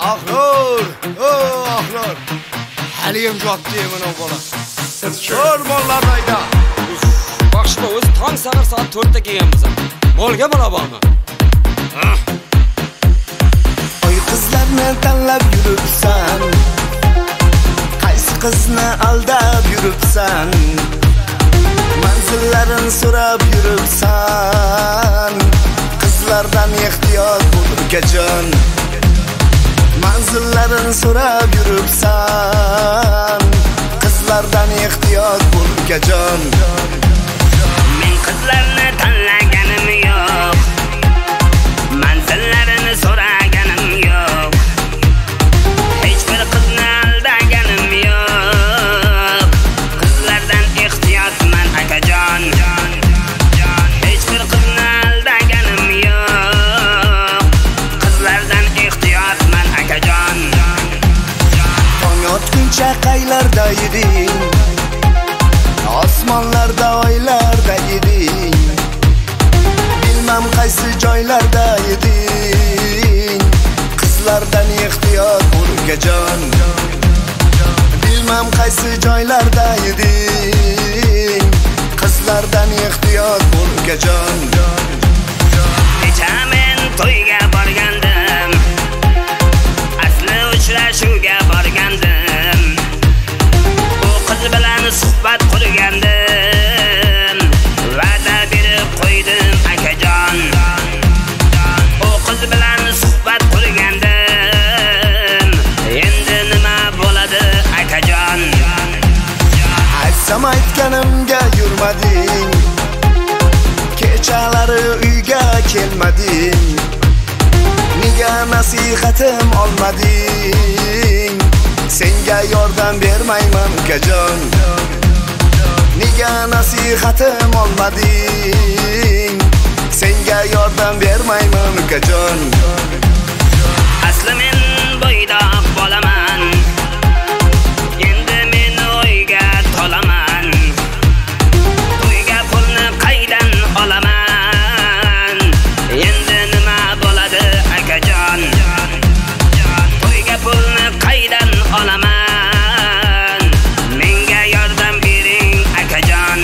Ahlor, ahlor. Haliyim javob deyman bola. O'rmonlardayda. Baxshima o'zi tong sagar soat 4 da kelganmiz. Molga bola bormi? Oy qizlarni tanlab yuribsan. Qaysi qizni aldab yuribsan? Manzillarin so'rab yuribsan. Qizlardan ehtiyot bo'l ukajon. Manzillarin so'rab yuribsan. Qizlardan ehtiyot bo'l ukajon. Men qizlarni tanlaganim yo'q. Manzillarini so'raganim yo'q. Hech bir qizni aldaganim yo'q. Qizlardan ehtiyotman akajon. Hech bir qizni aldaganim yo'q. Qizlardan ehtiyotman akajon. Tong otguncha qaylarda eding? Osmonlarda oylarda eding. Bilmam qaysi joylarda eding. Qizlardan ehtiyot bo'l ukajon. Bilmam qaysi joylarda eding. Qizlardan ehtiyot bo'l ukajon. Kecha men to'yga borgandim. Asli uchrashuvga borgandim. Bu qiz bilan suhbat qurgandim. Va'da berib qo'ydim akajon. Bu qiz bilan suhbat qurgandim. Endi nima bo'ladi akajon? Aytsam aytganimga yurmading. Kechalari uyga kelmading. Nega nasihatim olmading? Senga yordam bermayman ukajon. Nega nasihatim olmading? Senga yordam bermayman ukajon. Asli men bo'ydoq bolaman. Endi men o'yga tolaman. To'yga pulni qaydan olaman? Endi nima bo'ladi akajon? To'yga pulni qaydan olaman? Menga yordam bering akajon.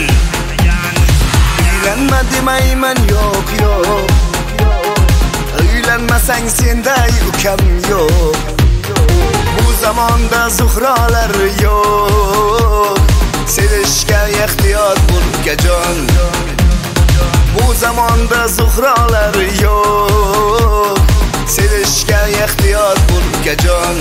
Uylanma demayman yo'q yo'q. Uylanmasang senday ukam yo'q. Bu zamonda zuhrolar yo'q. Sevishga ehtiyot bo'l ukajon. Bu zamonda zuhrolar yo'q. Sevishga ehtiyot bo'l ukajon.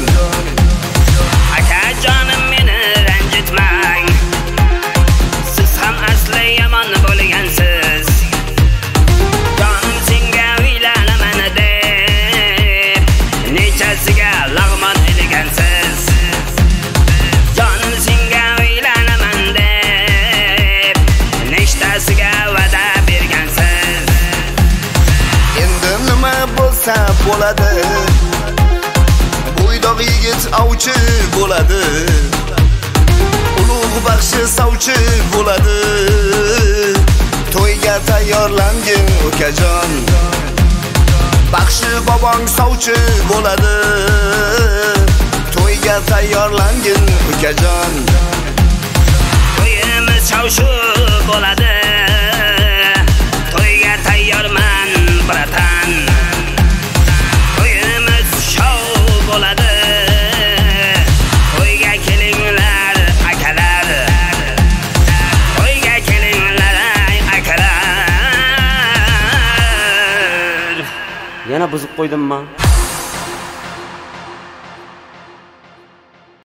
Akajonim meni ranjitmang. Siz ham asli yomon bo'lgansiz. Jonim senga uylanaman deb nechasiga lag'mon ilgansiz. Jonim senga uylanaman deb nechtasiga va'da bergansiz. Endi nima bo'lsa bo'ladi. Bo'ydoq yigit ovchi bo'ladi. Ulug' baxshi sovchi bo'ladi. To'yga tayyorlangin ukajon. Baxshi bobong sovchi bo'ladi. To'yga tayyorlangin ukajon. To'yimiz shov-shuv bo'ladi. To'yga tayyorman bratan. To'yimiz shov bo'ladi. To'yga kelinglar akalar. To'yga kelinglar akalar. Yana buzib qo'ydimmi?